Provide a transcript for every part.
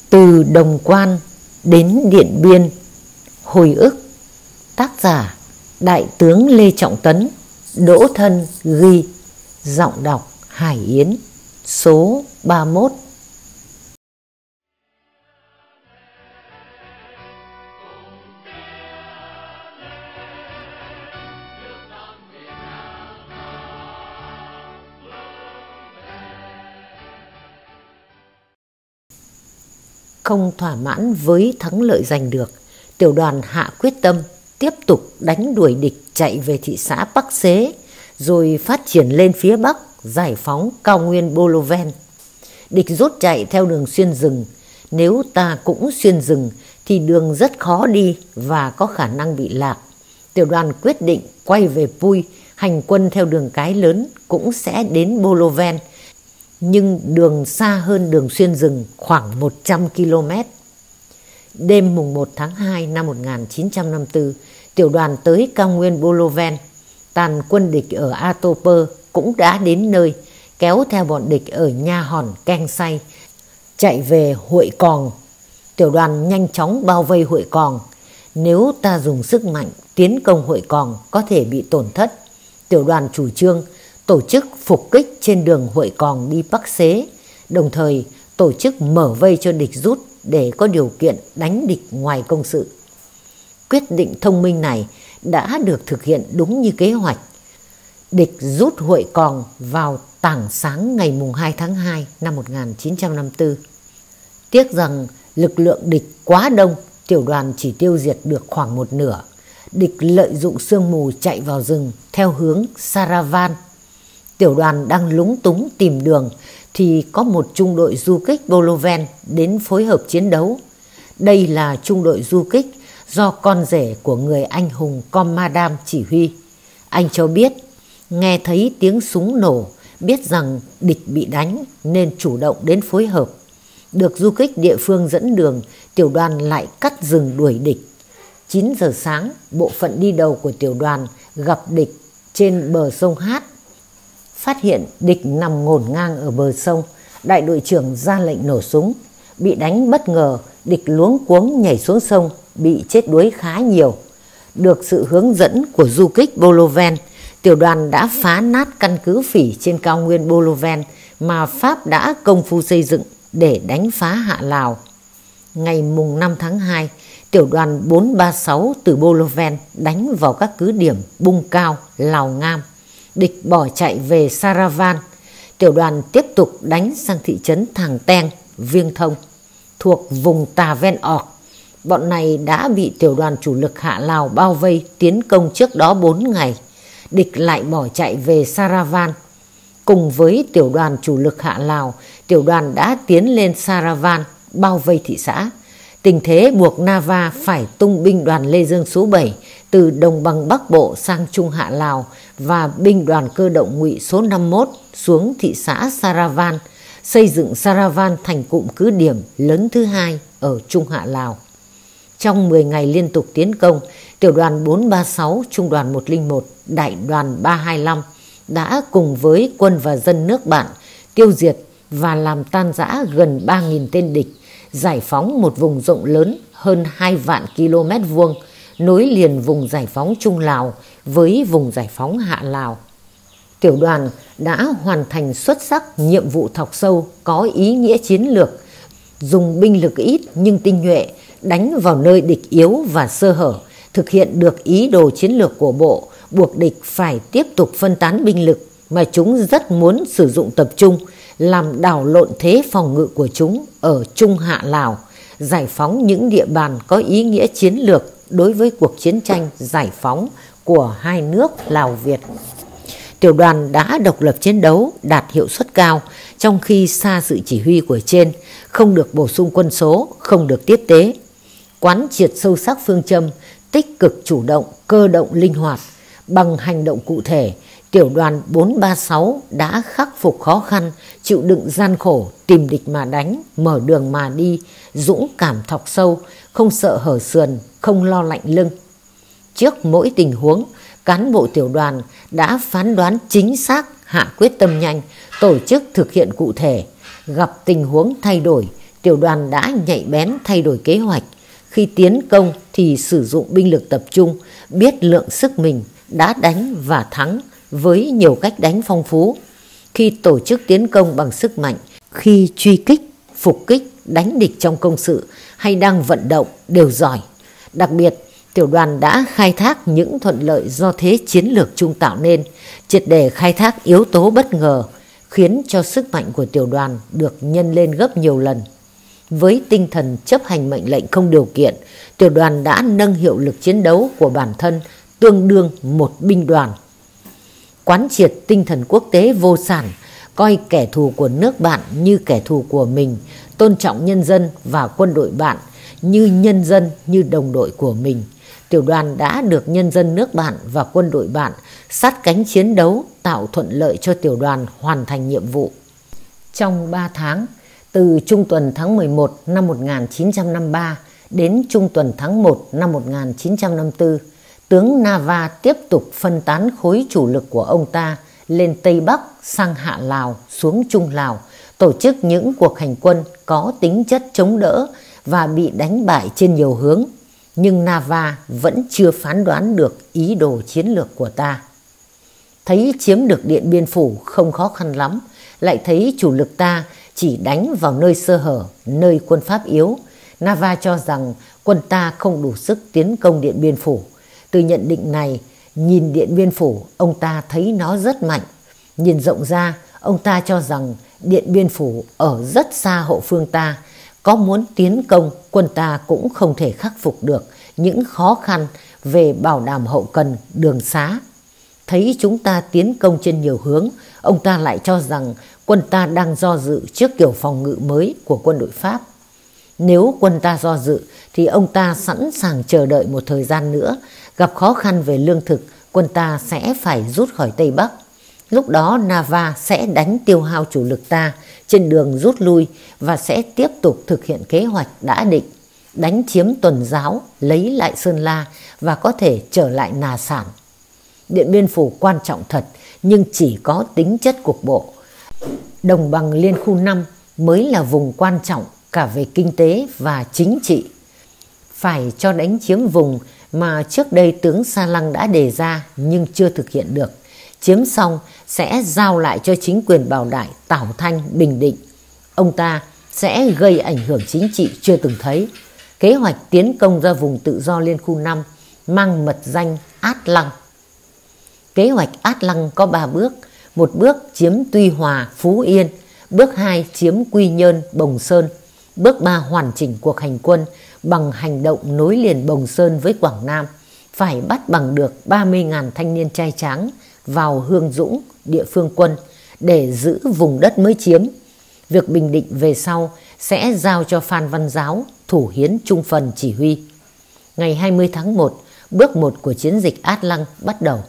Từ Đồng Quan đến Điện Biên, hồi ức. Tác giả Đại tướng Lê Trọng Tấn. Đỗ Thân ghi. Giọng đọc Hải Yến. Số 31. Không thỏa mãn với thắng lợi giành được, tiểu đoàn hạ quyết tâm tiếp tục đánh đuổi địch chạy về thị xã Bắc Xế, rồi phát triển lên phía Bắc giải phóng cao nguyên Boloven. Địch rút chạy theo đường xuyên rừng. Nếu ta cũng xuyên rừng thì đường rất khó đi và có khả năng bị lạc. Tiểu đoàn quyết định quay về Pui, hành quân theo đường cái lớn cũng sẽ đến Boloven, nhưng đường xa hơn đường xuyên rừng khoảng 100 km. Đêm mùng 1 tháng 2 năm 1954, tiểu đoàn tới cao nguyên Boloven. Tàn quân địch ở Atoper cũng đã đến nơi, kéo theo bọn địch ở Nha Hòn, Keng Say, chạy về Huội Còng. Tiểu đoàn nhanh chóng bao vây Huội Còng. Nếu ta dùng sức mạnh tiến công Huội Còng có thể bị tổn thất. Tiểu đoàn chủ trương tổ chức phục kích trên đường Huội Còng đi Bắc Xế, đồng thời tổ chức mở vây cho địch rút để có điều kiện đánh địch ngoài công sự. Quyết định thông minh này đã được thực hiện đúng như kế hoạch. Địch rút Huội Còng vào tảng sáng ngày mùng 2 tháng 2 năm 1954. Tiếc rằng lực lượng địch quá đông, tiểu đoàn chỉ tiêu diệt được khoảng một nửa. Địch lợi dụng sương mù chạy vào rừng theo hướng Saravan. Tiểu đoàn đang lúng túng tìm đường thì có một trung đội du kích Boloven đến phối hợp chiến đấu. Đây là trung đội du kích do con rể của người anh hùng Comadam chỉ huy. Anh cho biết nghe thấy tiếng súng nổ, biết rằng địch bị đánh nên chủ động đến phối hợp. Được du kích địa phương dẫn đường, tiểu đoàn lại cắt rừng đuổi địch. 9 giờ sáng, bộ phận đi đầu của tiểu đoàn gặp địch trên bờ sông Hát. Phát hiện địch nằm ngổn ngang ở bờ sông, đại đội trưởng ra lệnh nổ súng. Bị đánh bất ngờ, địch luống cuống nhảy xuống sông, bị chết đuối khá nhiều. Được sự hướng dẫn của du kích Boloven, tiểu đoàn đã phá nát căn cứ phỉ trên cao nguyên Boloven mà Pháp đã công phu xây dựng để đánh phá Hạ Lào. Ngày mùng 5 tháng 2, tiểu đoàn 436 từ Boloven đánh vào các cứ điểm Bung Cao, Lào Ngam. Địch bỏ chạy về Saravan. Tiểu đoàn tiếp tục đánh sang thị trấn Thàng Teng, Viêng Thông, thuộc vùng Tà Ven Ọc. Bọn này đã bị tiểu đoàn chủ lực Hạ Lào bao vây tiến công trước đó 4 ngày. Địch lại bỏ chạy về Saravan. Cùng với tiểu đoàn chủ lực Hạ Lào, tiểu đoàn đã tiến lên Saravan, bao vây thị xã. Tình thế buộc Nava phải tung binh đoàn Lê Dương số 7 từ đồng bằng Bắc Bộ sang Trung Hạ Lào và binh đoàn cơ động ngụy số 51 xuống thị xã Saravan, xây dựng Saravan thành cụm cứ điểm lớn thứ hai ở Trung Hạ Lào. Trong 10 ngày liên tục tiến công, tiểu đoàn 436, trung đoàn 101, đại đoàn 325 đã cùng với quân và dân nước bạn tiêu diệt và làm tan rã gần 3.000 tên địch, giải phóng một vùng rộng lớn hơn 2 vạn km vuông, nối liền vùng giải phóng Trung Lào với vùng giải phóng Hạ Lào. Tiểu đoàn đã hoàn thành xuất sắc nhiệm vụ thọc sâu có ý nghĩa chiến lược, dùng binh lực ít nhưng tinh nhuệ, đánh vào nơi địch yếu và sơ hở, thực hiện được ý đồ chiến lược của bộ, buộc địch phải tiếp tục phân tán binh lực mà chúng rất muốn sử dụng tập trung, làm đảo lộn thế phòng ngự của chúng ở Trung Hạ Lào, giải phóng những địa bàn có ý nghĩa chiến lược đối với cuộc chiến tranh giải phóng của hai nước Lào Việt. Tiểu đoàn đã độc lập chiến đấu, đạt hiệu suất cao, trong khi xa sự chỉ huy của trên, không được bổ sung quân số, không được tiếp tế. Quán triệt sâu sắc phương châm, tích cực chủ động, cơ động linh hoạt. Bằng hành động cụ thể, tiểu đoàn 436 đã khắc phục khó khăn, chịu đựng gian khổ, tìm địch mà đánh, mở đường mà đi, dũng cảm thọc sâu, không sợ hở sườn, không lo lạnh lưng. Trước mỗi tình huống, cán bộ tiểu đoàn đã phán đoán chính xác, hạ quyết tâm nhanh, tổ chức thực hiện cụ thể. Gặp tình huống thay đổi, tiểu đoàn đã nhạy bén thay đổi kế hoạch. Khi tiến công thì sử dụng binh lực tập trung, biết lượng sức mình, đã đánh và thắng với nhiều cách đánh phong phú. Khi tổ chức tiến công bằng sức mạnh, khi truy kích, phục kích, đánh địch trong công sự hay đang vận động đều giỏi. Đặc biệt, tiểu đoàn đã khai thác những thuận lợi do thế chiến lược chung tạo nên, triệt để khai thác yếu tố bất ngờ, khiến cho sức mạnh của tiểu đoàn được nhân lên gấp nhiều lần. Với tinh thần chấp hành mệnh lệnh không điều kiện, tiểu đoàn đã nâng hiệu lực chiến đấu của bản thân tương đương một binh đoàn. Quán triệt tinh thần quốc tế vô sản, coi kẻ thù của nước bạn như kẻ thù của mình, tôn trọng nhân dân và quân đội bạn như nhân dân, như đồng đội của mình. Tiểu đoàn đã được nhân dân nước bạn và quân đội bạn sát cánh chiến đấu, tạo thuận lợi cho tiểu đoàn hoàn thành nhiệm vụ. Trong 3 tháng, từ trung tuần tháng 11 năm 1953 đến trung tuần tháng 1 năm 1954, tướng Nava tiếp tục phân tán khối chủ lực của ông ta lên Tây Bắc, sang Hạ Lào, xuống Trung Lào, tổ chức những cuộc hành quân có tính chất chống đỡ và bị đánh bại trên nhiều hướng. Nhưng Nava vẫn chưa phán đoán được ý đồ chiến lược của ta. Thấy chiếm được Điện Biên Phủ không khó khăn lắm, lại thấy chủ lực ta chỉ đánh vào nơi sơ hở, nơi quân Pháp yếu, Nava cho rằng quân ta không đủ sức tiến công Điện Biên Phủ. Từ nhận định này, nhìn Điện Biên Phủ, ông ta thấy nó rất mạnh. Nhìn rộng ra, ông ta cho rằng Điện Biên Phủ ở rất xa hậu phương ta. Có muốn tiến công, quân ta cũng không thể khắc phục được những khó khăn về bảo đảm hậu cần, đường xá. Thấy chúng ta tiến công trên nhiều hướng, ông ta lại cho rằng quân ta đang do dự trước kiểu phòng ngự mới của quân đội Pháp. Nếu quân ta do dự thì ông ta sẵn sàng chờ đợi một thời gian nữa, gặp khó khăn về lương thực, quân ta sẽ phải rút khỏi Tây Bắc. Lúc đó Nava sẽ đánh tiêu hao chủ lực ta trên đường rút lui và sẽ tiếp tục thực hiện kế hoạch đã định, đánh chiếm Tuần Giáo, lấy lại Sơn La và có thể trở lại Nà Sản. Điện Biên Phủ quan trọng thật, nhưng chỉ có tính chất cục bộ. Đồng bằng Liên khu 5 mới là vùng quan trọng cả về kinh tế và chính trị. Phải cho đánh chiếm vùng mà trước đây tướng Sa Lăng đã đề ra nhưng chưa thực hiện được. Chiếm xong sẽ giao lại cho chính quyền Bảo Đại, Tảo Thanh, Bình Định. Ông ta sẽ gây ảnh hưởng chính trị chưa từng thấy. Kế hoạch tiến công ra vùng tự do Liên khu 5 mang mật danh Át Lăng. Kế hoạch Át Lăng có 3 bước. Một bước chiếm Tuy Hòa, Phú Yên. Bước 2 chiếm Quy Nhơn, Bồng Sơn. Bước 3 hoàn chỉnh cuộc hành quân bằng hành động nối liền Bồng Sơn với Quảng Nam. Phải bắt bằng được 30.000 thanh niên trai tráng vào Hương Dũng, địa phương quân, để giữ vùng đất mới chiếm. Việc bình định về sau sẽ giao cho Phan Văn Giáo, thủ hiến trung phần chỉ huy. Ngày 20 tháng 1, bước 1 của chiến dịch Át Lăng bắt đầu.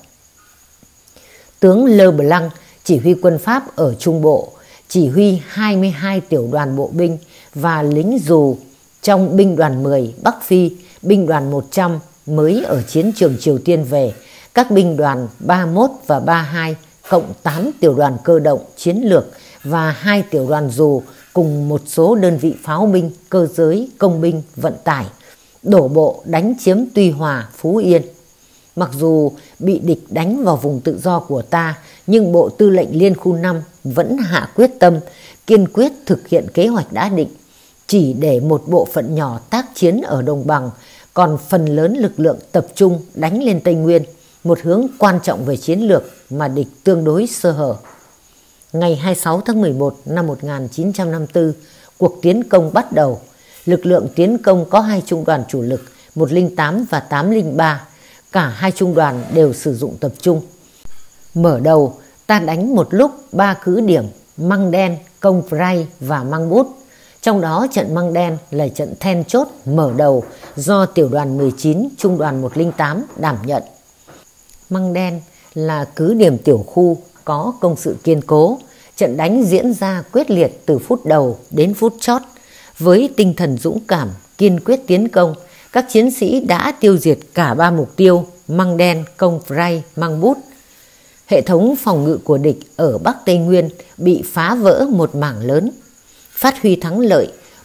Tướng Leblanc, chỉ huy quân Pháp ở Trung Bộ, chỉ huy 22 tiểu đoàn bộ binh và lính dù trong binh đoàn 10 Bắc Phi, binh đoàn 100 mới ở chiến trường Triều Tiên về, các binh đoàn 31 và 32 cộng 8 tiểu đoàn cơ động chiến lược và 2 tiểu đoàn dù cùng một số đơn vị pháo binh, cơ giới, công binh, vận tải đổ bộ đánh chiếm Tuy Hòa, Phú Yên. Mặc dù bị địch đánh vào vùng tự do của ta, nhưng Bộ Tư lệnh Liên khu 5 vẫn hạ quyết tâm, kiên quyết thực hiện kế hoạch đã định, chỉ để một bộ phận nhỏ tác chiến ở Đồng Bằng, còn phần lớn lực lượng tập trung đánh lên Tây Nguyên, một hướng quan trọng về chiến lược mà địch tương đối sơ hở. Ngày 26 tháng 11 năm 1954, cuộc tiến công bắt đầu. Lực lượng tiến công có 2 trung đoàn chủ lực, 108 và 803. Cả 2 trung đoàn đều sử dụng tập trung. Mở đầu, ta đánh một lúc 3 cứ điểm Măng Đen, Công Prai và Măng Bút. Trong đó trận Măng Đen là trận then chốt mở đầu do tiểu đoàn 19, trung đoàn 108 đảm nhận. Măng Đen là cứ điểm tiểu khu có công sự kiên cố. Trận đánh diễn ra quyết liệt từ phút đầu đến phút chót. Với tinh thần dũng cảm, kiên quyết tiến công, các chiến sĩ đã tiêu diệt cả 3 mục tiêu Măng Đen, Công Prai, Măng Bút. Hệ thống phòng ngự của địch ở Bắc Tây Nguyên bị phá vỡ một mảng lớn. Phát huy thắng lợi,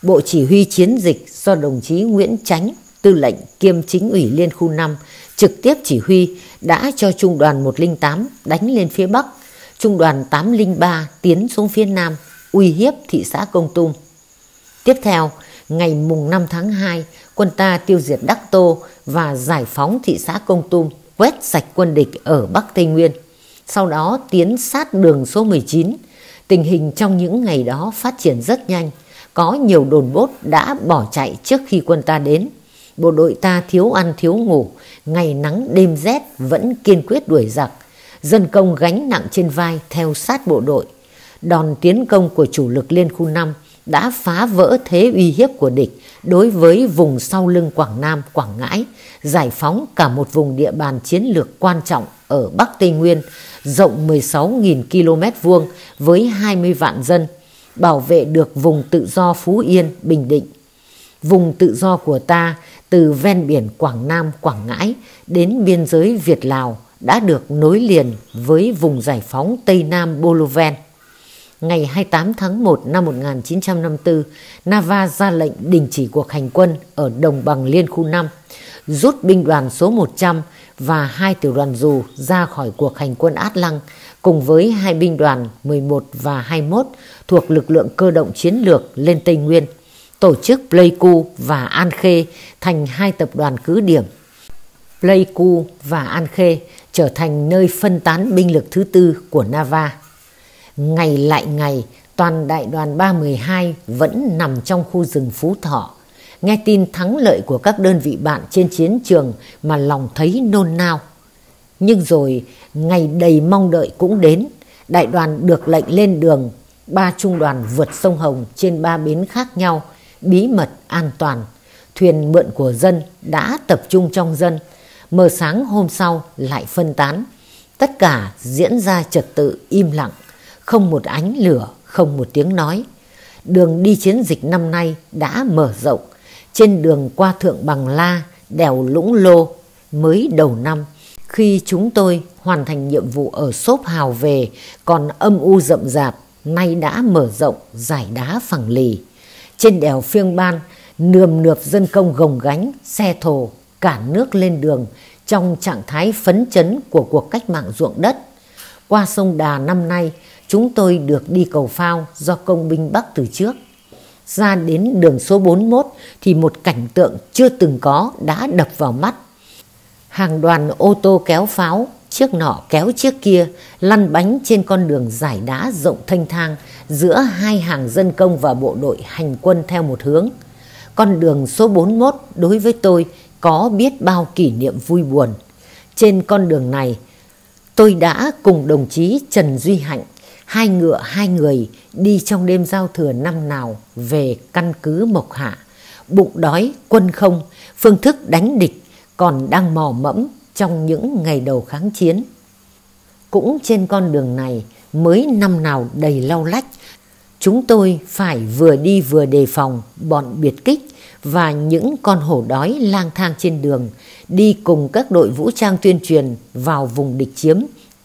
Bộ Chỉ huy Chiến dịch do đồng chí Nguyễn Chánh, tư lệnh kiêm chính ủy Liên khu 5, trực tiếp chỉ huy đã cho Trung đoàn 108 đánh lên phía Bắc, Trung đoàn 803 tiến xuống phía Nam, uy hiếp thị xã Kon Tum. Tiếp theo, ngày mùng 5 tháng 2, quân ta tiêu diệt Đắc Tô và giải phóng thị xã Kon Tum, quét sạch quân địch ở Bắc Tây Nguyên. Sau đó tiến sát đường số 19. Tình hình trong những ngày đó phát triển rất nhanh. Có nhiều đồn bốt đã bỏ chạy trước khi quân ta đến. Bộ đội ta thiếu ăn thiếu ngủ, ngày nắng đêm rét vẫn kiên quyết đuổi giặc. Dân công gánh nặng trên vai theo sát bộ đội. Đòn tiến công của chủ lực Liên khu 5 đã phá vỡ thế uy hiếp của địch đối với vùng sau lưng Quảng Nam, Quảng Ngãi, giải phóng cả một vùng địa bàn chiến lược quan trọng ở Bắc Tây Nguyên, rộng 16.000 km vuông với 20 vạn dân, bảo vệ được vùng tự do Phú Yên, Bình Định. Vùng tự do của ta từ ven biển Quảng Nam, Quảng Ngãi đến biên giới Việt-Lào đã được nối liền với vùng giải phóng Tây Nam Boloven. Ngày 28 tháng 1 năm 1954, Nava ra lệnh đình chỉ cuộc hành quân ở đồng bằng Liên khu 5, rút binh đoàn số 100 và 2 tiểu đoàn dù ra khỏi cuộc hành quân Át Lăng, cùng với 2 binh đoàn 11 và 21 thuộc lực lượng cơ động chiến lược lên Tây Nguyên, tổ chức Pleiku và An Khê thành 2 tập đoàn cứ điểm. Pleiku và An Khê trở thành nơi phân tán binh lực thứ tư của Nava. Ngày lại ngày, toàn đại đoàn 312 vẫn nằm trong khu rừng Phú Thọ. Nghe tin thắng lợi của các đơn vị bạn trên chiến trường mà lòng thấy nôn nao. Nhưng rồi, ngày đầy mong đợi cũng đến. Đại đoàn được lệnh lên đường, 3 trung đoàn vượt sông Hồng trên 3 bến khác nhau, bí mật, an toàn. Thuyền mượn của dân đã tập trung trong dân. Mờ sáng hôm sau lại phân tán. Tất cả diễn ra trật tự im lặng. Không một ánh lửa, không một tiếng nói. Đường đi chiến dịch năm nay đã mở rộng. Trên đường qua Thượng Bằng La, đèo Lũng Lô, mới đầu năm, khi chúng tôi hoàn thành nhiệm vụ ở Xốp Hào về còn âm u rậm rạp, nay đã mở rộng, dải đá phẳng lì. Trên đèo Phiêng Ban, nườm nượp dân công gồng gánh, xe thồ, cả nước lên đường trong trạng thái phấn chấn của cuộc cách mạng ruộng đất. Qua sông Đà năm nay, chúng tôi được đi cầu phao do công binh Bắc từ trước. Ra đến đường số 41 thì một cảnh tượng chưa từng có đã đập vào mắt. Hàng đoàn ô tô kéo pháo, chiếc nọ kéo chiếc kia, lăn bánh trên con đường dải đá rộng thênh thang giữa 2 hàng dân công và bộ đội hành quân theo một hướng. Con đường số 41 đối với tôi có biết bao kỷ niệm vui buồn. Trên con đường này, tôi đã cùng đồng chí Trần Duy Hạnh, 2 ngựa 2 người đi trong đêm giao thừa năm nào về căn cứ Mộc Hạ. Bụng đói, quân không, phương thức đánh địch còn đang mò mẫm trong những ngày đầu kháng chiến. Cũng trên con đường này, mới năm nào đầy lau lách, chúng tôi phải vừa đi vừa đề phòng bọn biệt kích và những con hổ đói lang thang trên đường, đi cùng các đội vũ trang tuyên truyền vào vùng địch chiếm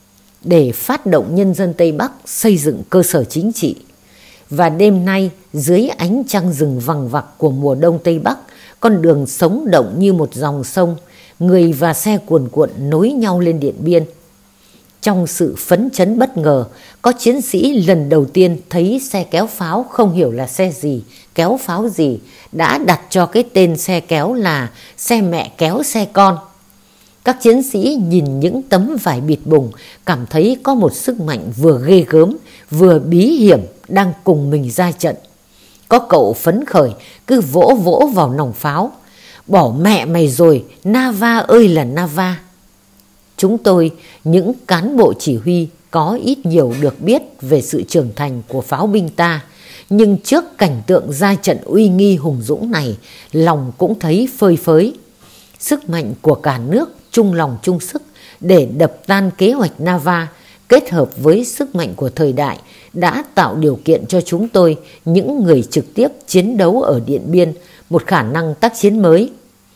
để phát động nhân dân Tây Bắc xây dựng cơ sở chính trị. Và đêm nay, dưới ánh trăng rừng vằng vặc của mùa đông Tây Bắc, con đường sống động như một dòng sông, người và xe cuồn cuộn nối nhau lên Điện Biên. Trong sự phấn chấn bất ngờ, có chiến sĩ lần đầu tiên thấy xe kéo pháo không hiểu là xe gì, kéo pháo gì, đã đặt cho cái tên xe kéo là xe mẹ kéo xe con. Các chiến sĩ nhìn những tấm vải bịt bùng, cảm thấy có một sức mạnh vừa ghê gớm, vừa bí hiểm đang cùng mình ra trận. Có cậu phấn khởi, cứ vỗ vỗ vào nòng pháo. Bỏ mẹ mày rồi, Nava ơi là Nava. Chúng tôi, những cán bộ chỉ huy, có ít nhiều được biết về sự trưởng thành của pháo binh ta. Nhưng trước cảnh tượng ra trận uy nghi hùng dũng này, lòng cũng thấy phơi phới. Sức mạnh của cả nước chung lòng chung sức để đập tan kế hoạch Nava, kết hợp với sức mạnh của thời đại, đã tạo điều kiện cho chúng tôi, những người trực tiếp chiến đấu ở Điện Biên, một khả năng tác chiến mới.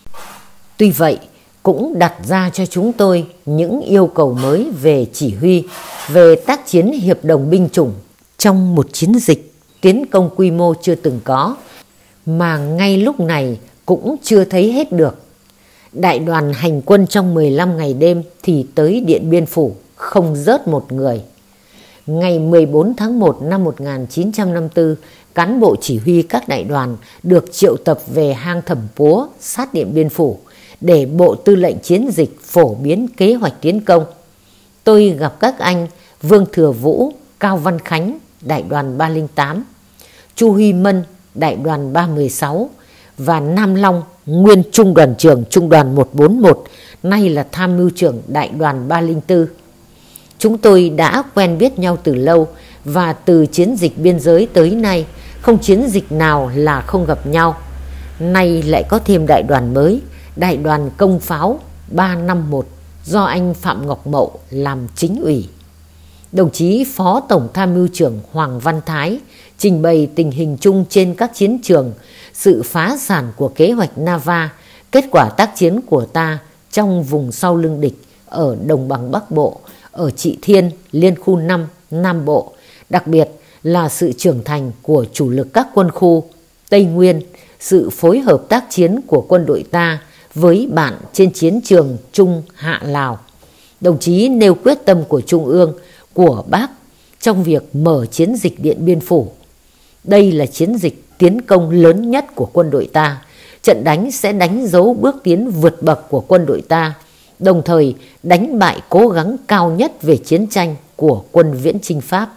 Tuy vậy, cũng đặt ra cho chúng tôi những yêu cầu mới về chỉ huy, về tác chiến hiệp đồng binh chủng trong một chiến dịch tiến công quy mô chưa từng có. mà ngay lúc này cũng chưa thấy hết được. Đại đoàn hành quân trong 15 ngày đêm thì tới Điện Biên Phủ không rớt một người. Ngày 14 tháng 1 năm 1954, cán bộ chỉ huy các đại đoàn được triệu tập về hang Thẩm Púa sát Điện Biên Phủ để Bộ Tư lệnh Chiến dịch phổ biến kế hoạch tiến công. Tôi gặp các anh Vương Thừa Vũ, Cao Văn Khánh, đại đoàn 308, Chu Huy Mân, đại đoàn 316 và Nam Long, nguyên trung đoàn trưởng trung đoàn 141, nay là tham mưu trưởng đại đoàn 304. Chúng tôi đã quen biết nhau từ lâu và từ chiến dịch biên giới tới nay, không chiến dịch nào là không gặp nhau. Nay lại có thêm đại đoàn mới, đại đoàn Công pháo 351 do anh Phạm Ngọc Mậu làm chính ủy. Đồng chí Phó Tổng Tham mưu trưởng Hoàng Văn Thái trình bày tình hình chung trên các chiến trường, sự phá sản của kế hoạch Nava, kết quả tác chiến của ta trong vùng sau lưng địch ở Đồng bằng Bắc Bộ, ở Trị Thiên, Liên khu 5, Nam Bộ, đặc biệt là sự trưởng thành của chủ lực các quân khu Tây Nguyên, sự phối hợp tác chiến của quân đội ta với bạn trên chiến trường Trung Hạ Lào. Đồng chí nêu quyết tâm của Trung ương, của Bác trong việc mở chiến dịch Điện Biên Phủ. Đây là chiến dịch tiến công lớn nhất của quân đội ta. Trận đánh sẽ đánh dấu bước tiến vượt bậc của quân đội ta, đồng thời đánh bại cố gắng cao nhất về chiến tranh của quân viễn chinh Pháp.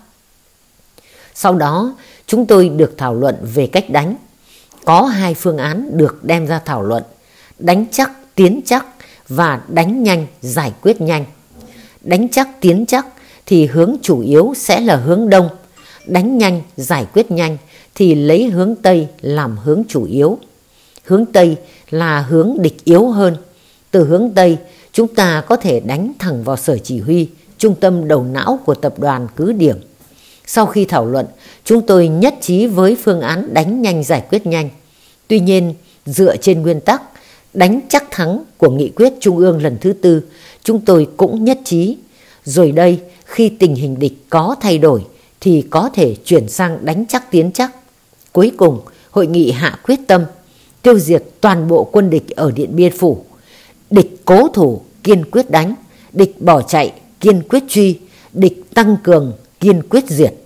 Sau đó, chúng tôi được thảo luận về cách đánh. Có hai phương án được đem ra thảo luận: đánh chắc, tiến chắc và đánh nhanh, giải quyết nhanh. Đánh chắc, tiến chắc thì hướng chủ yếu sẽ là hướng Đông. Đánh nhanh, giải quyết nhanh thì lấy hướng Tây làm hướng chủ yếu. Hướng Tây là hướng địch yếu hơn. Từ hướng Tây, chúng ta có thể đánh thẳng vào sở chỉ huy, trung tâm đầu não của tập đoàn cứ điểm. Sau khi thảo luận, chúng tôi nhất trí với phương án đánh nhanh, giải quyết nhanh. Tuy nhiên, dựa trên nguyên tắc đánh chắc thắng của nghị quyết Trung ương lần thứ 4, chúng tôi cũng nhất trí. Rồi đây, khi tình hình địch có thay đổi thì có thể chuyển sang đánh chắc, tiến chắc. Cuối cùng, hội nghị hạ quyết tâm tiêu diệt toàn bộ quân địch ở Điện Biên Phủ. Địch cố thủ, kiên quyết đánh; địch bỏ chạy, kiên quyết truy; địch tăng cường, kiên quyết diệt.